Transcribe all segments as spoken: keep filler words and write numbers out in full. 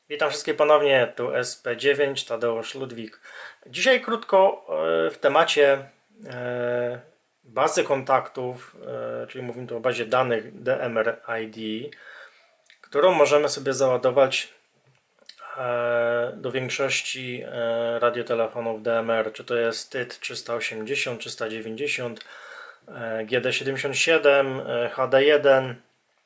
Witam wszystkich ponownie, tu S P dziewięć, Tadeusz Ludwik. Dzisiaj krótko w temacie bazy kontaktów, czyli mówimy tu o bazie danych D M R I D, którą możemy sobie załadować do większości radiotelefonów D M R, czy to jest T Y T trzysta osiemdziesiąt, trzysta dziewięćdziesiąt, G D siedemdziesiąt siedem, H D jeden.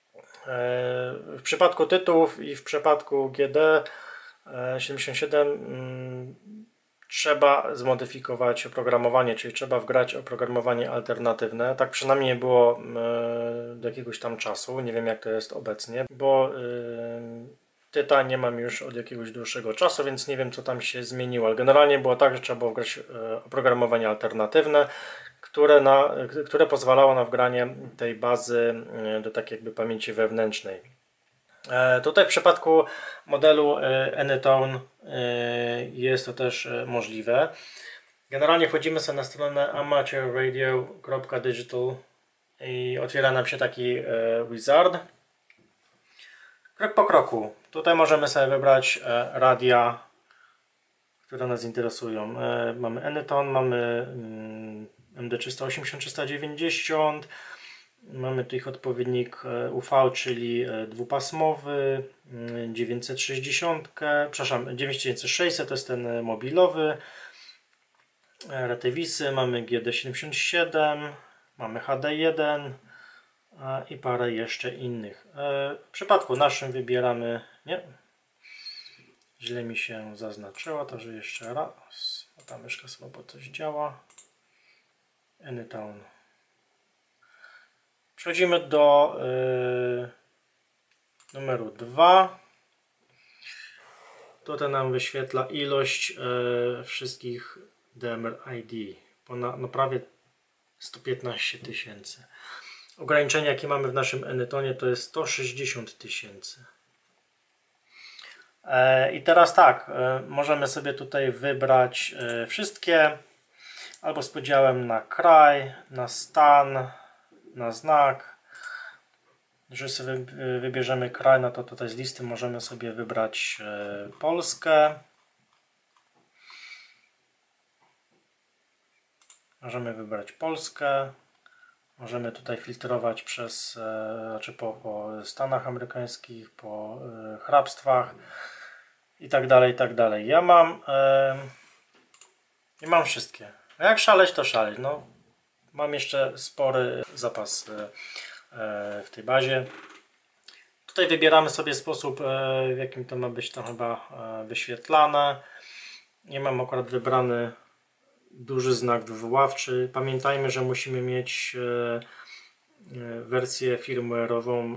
W przypadku tytułów i w przypadku G D siedemdziesiąt siedem trzeba zmodyfikować oprogramowanie, czyli trzeba wgrać oprogramowanie alternatywne. Tak przynajmniej było do jakiegoś tam czasu, nie wiem jak to jest obecnie, bo Tyta nie mam już od jakiegoś dłuższego czasu, więc nie wiem co tam się zmieniło, ale generalnie było tak, że trzeba było wgrać oprogramowanie alternatywne, które, na, które pozwalało na wgranie tej bazy do takiej jakby pamięci wewnętrznej. Tutaj w przypadku modelu Anytone jest to też możliwe. Generalnie wchodzimy sobie na stronę amateur radio kropka digital i otwiera nam się taki wizard. Krok po kroku. Tutaj możemy sobie wybrać radia, które nas interesują. Mamy Anytone, mamy M D trzysta osiemdziesiąt, trzysta dziewięćdziesiąt, mamy tu ich odpowiednik U V, czyli dwupasmowy, dziewięćset sześćdziesiąt, przepraszam, dziewięć tysięcy sześćset to jest ten mobilowy, Retewisy, mamy G D siedemdziesiąt siedem, mamy H D jeden i parę jeszcze innych. W przypadku naszym wybieramy, nie, źle mi się zaznaczyło, to że jeszcze raz, bo ta myszka słabo coś działa. Anytone. Przechodzimy do yy, numeru dwa. Tutaj nam wyświetla ilość yy, wszystkich D M R I D. Ponad, no prawie sto piętnaście tysięcy. Ograniczenie jakie mamy w naszym Anytonie to jest sto sześćdziesiąt tysięcy. Yy, I teraz tak, yy, możemy sobie tutaj wybrać yy, wszystkie, albo z podziałem na kraj, na stan, na znak. Jeżeli sobie wybierzemy kraj, no to tutaj z listy możemy sobie wybrać Polskę. Możemy wybrać Polskę. Możemy tutaj filtrować przez, znaczy po, po Stanach amerykańskich, po hrabstwach i tak dalej, i tak dalej. Ja mam, nie mam wszystkie. No jak szaleć, to szaleć. No, mam jeszcze spory zapas w tej bazie. Tutaj wybieramy sobie sposób, w jakim to ma być tam chyba wyświetlane. Nie mam akurat wybrany duży znak wywoławczy. Pamiętajmy, że musimy mieć wersję firmware'ową,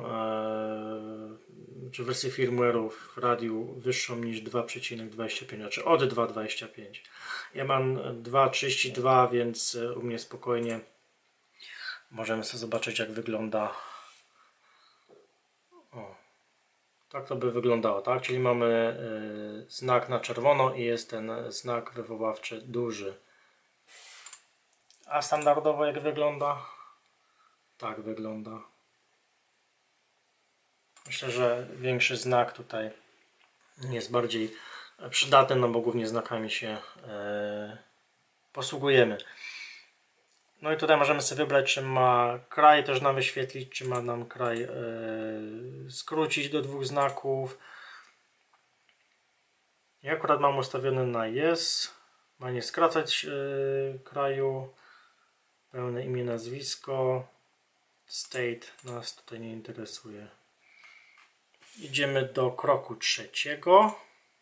czy wersję firmware'u w radiu wyższą niż dwa przecinek dwadzieścia pięć, znaczy od dwa przecinek dwadzieścia pięć. Ja mam dwa przecinek trzydzieści dwa, więc u mnie spokojnie możemy sobie zobaczyć jak wygląda. O, tak to by wyglądało, tak? Czyli mamy y, znak na czerwono i jest ten znak wywoławczy duży. A standardowo jak wygląda? Tak wygląda. Myślę, że większy znak tutaj jest bardziej przydatny, no bo głównie znakami się y, posługujemy. No i tutaj możemy sobie wybrać, czy ma kraj też nam wyświetlić, czy ma nam kraj yy, skrócić do dwóch znaków. Ja akurat mam ustawiony na yes. Ma nie skracać yy, kraju. Pełne imię, nazwisko. State nas tutaj nie interesuje. Idziemy do kroku trzeciego.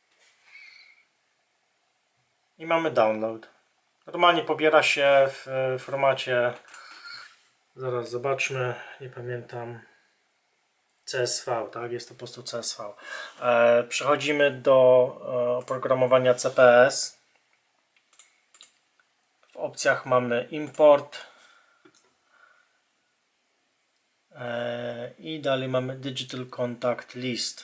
I mamy download. Normalnie pobiera się w formacie, zaraz zobaczmy, nie pamiętam, C S V, tak? Jest to po prostu C S V. E, przechodzimy do e, oprogramowania C P S. W opcjach mamy import e, i dalej mamy Digital Contact List.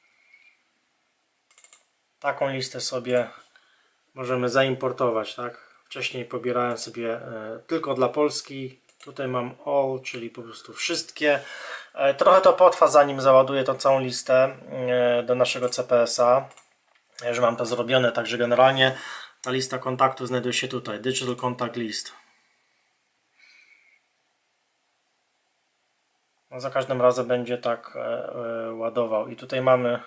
Taką listę sobie możemy zaimportować, tak? Wcześniej pobierałem sobie e, tylko dla Polski. Tutaj mam all, czyli po prostu wszystkie. Trochę to potrwa, zanim załaduję tą całą listę do naszego C P S a. Że mam to zrobione, także generalnie ta lista kontaktów znajduje się tutaj, Digital Contact List. No za każdym razem będzie tak e, e, ładował i tutaj mamy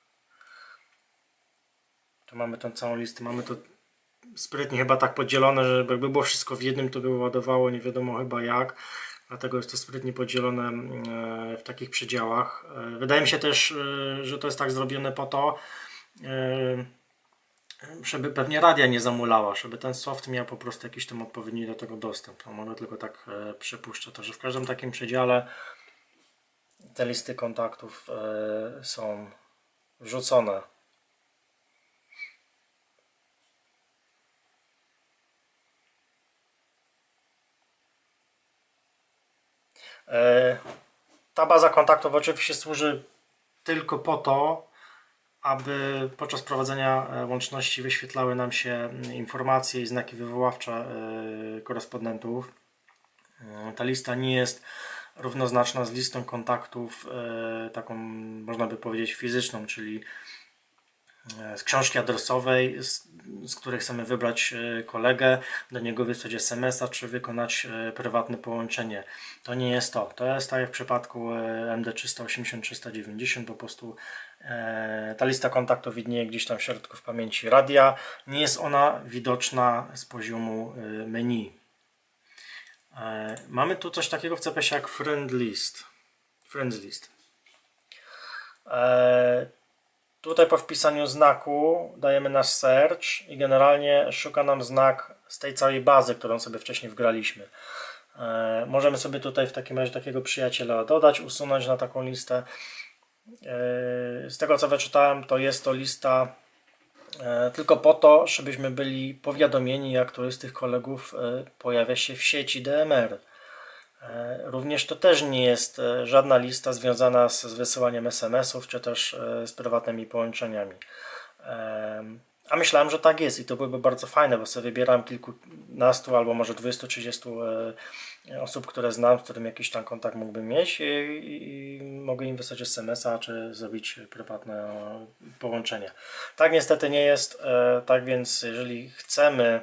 tu mamy tą całą listę, mamy to sprytnie chyba tak podzielone, że jakby było wszystko w jednym, to by ładowało nie wiadomo chyba jak, dlatego jest to sprytnie podzielone e, w takich przedziałach. E, wydaje mi się też, e, że to jest tak zrobione po to, e, żeby pewnie radia nie zamulała, żeby ten soft miał po prostu jakiś tam odpowiedni do tego dostęp. No, mogę tylko tak e, przypuszczać, że w każdym takim przedziale te listy kontaktów e, są wrzucone. E, ta baza kontaktów oczywiście służy tylko po to, aby podczas prowadzenia łączności wyświetlały nam się informacje i znaki wywoławcze korespondentów. Ta lista nie jest równoznaczna z listą kontaktów, taką można by powiedzieć fizyczną, czyli z książki adresowej, z, z której chcemy wybrać kolegę, do niego wysłać es em es a czy wykonać prywatne połączenie. To nie jest to. To jest tak jak w przypadku M D trzysta osiemdziesiąt trzysta dziewięćdziesiąt, po prostu e, ta lista kontaktów widnieje gdzieś tam w środku w pamięci radia. Nie jest ona widoczna z poziomu menu. E, mamy tu coś takiego w C P S ie jak Friend List. Friends List. E, Tutaj po wpisaniu znaku dajemy nasz search i generalnie szuka nam znak z tej całej bazy, którą sobie wcześniej wgraliśmy. E, możemy sobie tutaj w takim razie takiego przyjaciela dodać, usunąć na taką listę. E, z tego co wyczytałem, to jest to lista e, tylko po to, żebyśmy byli powiadomieni, jak któryś z tych kolegów e, pojawia się w sieci D M R. Również to też nie jest żadna lista związana z, z wysyłaniem es em esów, czy też z prywatnymi połączeniami. A myślałem, że tak jest i to byłoby bardzo fajne, bo sobie wybieram kilkunastu albo może dwudziestu trzydziestu osób, które znam, z którymi jakiś tam kontakt mógłbym mieć i, i, i mogę im wysłać es em es a, czy zrobić prywatne połączenie. Tak niestety nie jest, tak więc jeżeli chcemy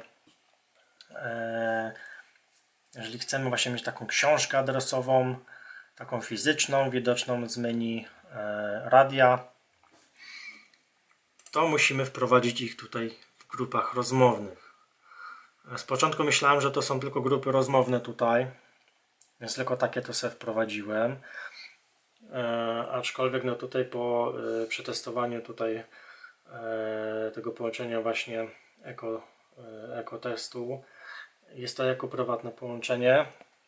Jeżeli chcemy właśnie mieć taką książkę adresową, taką fizyczną, widoczną z menu e, radia, to musimy wprowadzić ich tutaj w grupach rozmownych. Z początku myślałem, że to są tylko grupy rozmowne tutaj, więc tylko takie to sobie wprowadziłem. E, aczkolwiek no tutaj po e, przetestowaniu tutaj e, tego połączenia właśnie eko, e, eko testu, jest to jako prywatne połączenie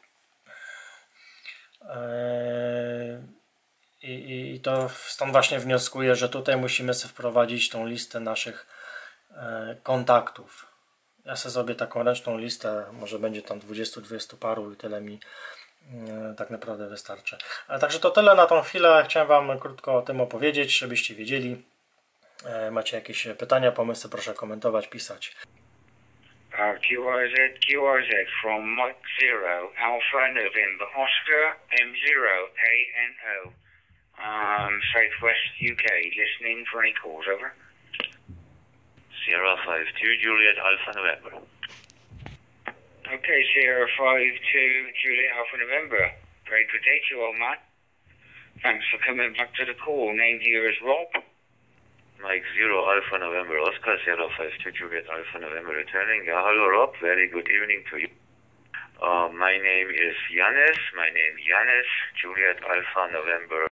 i, i to stąd właśnie wnioskuję, że tutaj musimy sobie wprowadzić tą listę naszych kontaktów. Ja sobie zrobię taką ręczną listę, może będzie tam dwudziestu dwudziestu paru i tyle mi tak naprawdę wystarczy. Ale także to tyle na tą chwilę. Chciałem Wam krótko o tym opowiedzieć, żebyście wiedzieli. Macie jakieś pytania, pomysły, proszę komentować, pisać. Uh, Q R Z, Q R Z from Mike Zero, Alpha November, Oscar M zero A N O, um, Southwest U K, listening for any calls, over. zero five two Juliet Alpha November. Okay, zero five two Juliet Alpha November. Very good day to you, old man. Thanks for coming back to the call. Name here is Rob. Mike Zero Alpha November, Oscar zero five two Juliet Alpha November returning. Yeah, hello Rob, very good evening to you. Uh, my name is Yanis, my name Yanis, Juliet Alpha November.